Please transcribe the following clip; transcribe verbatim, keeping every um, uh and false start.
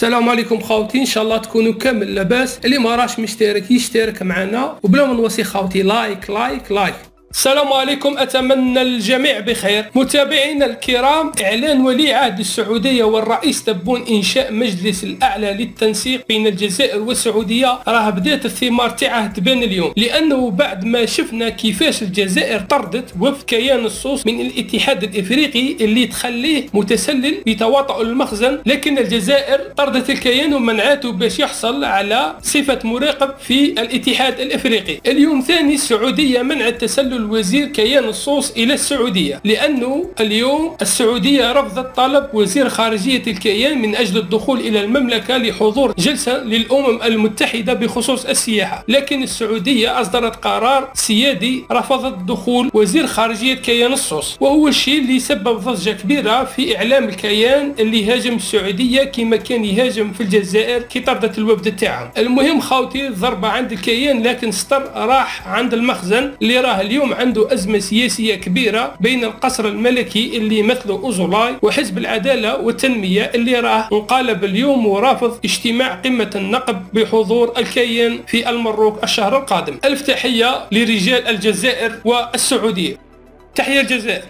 السلام عليكم خاوتي، ان شاء الله تكونوا كامل لاباس. اللي ما راش مشترك يشترك معنا، وبلا ما نوصي خاوتي لايك لايك لايك. السلام عليكم، أتمنى الجميع بخير. متابعينا الكرام، إعلان ولي عهد السعودية والرئيس تبون إنشاء مجلس الأعلى للتنسيق بين الجزائر والسعودية راه بدات الثمار تاعه تبان اليوم، لأنه بعد ما شفنا كيفاش الجزائر طردت وفد كيان الصوص من الاتحاد الإفريقي اللي تخليه متسلل بتواطؤ المخزن، لكن الجزائر طردت الكيان ومنعته باش يحصل على صفة مراقب في الاتحاد الإفريقي. اليوم ثاني السعودية منعت تسلل وزير كيان الصوص إلى السعودية، لأنه اليوم السعودية رفضت طلب وزير خارجية الكيان من أجل الدخول إلى المملكة لحضور جلسة للأمم المتحدة بخصوص السياحة، لكن السعودية أصدرت قرار سيادي رفضت دخول وزير خارجية كيان الصوص، وهو الشيء اللي سبب ضجة كبيرة في إعلام الكيان اللي هاجم السعودية كما كان يهاجم في الجزائر كي طردت الوفد تاعهم. المهم خاوتي، الضربة عند الكيان لكن ستر راح عند المخزن اللي راه اليوم عنده أزمة سياسية كبيرة بين القصر الملكي اللي يمثله أوزولاي وحزب العدالة والتنمية اللي راه انقلب اليوم ورافض اجتماع قمة النقب بحضور الكيان في المروك الشهر القادم. ألف تحية لرجال الجزائر والسعودية. تحية الجزائر.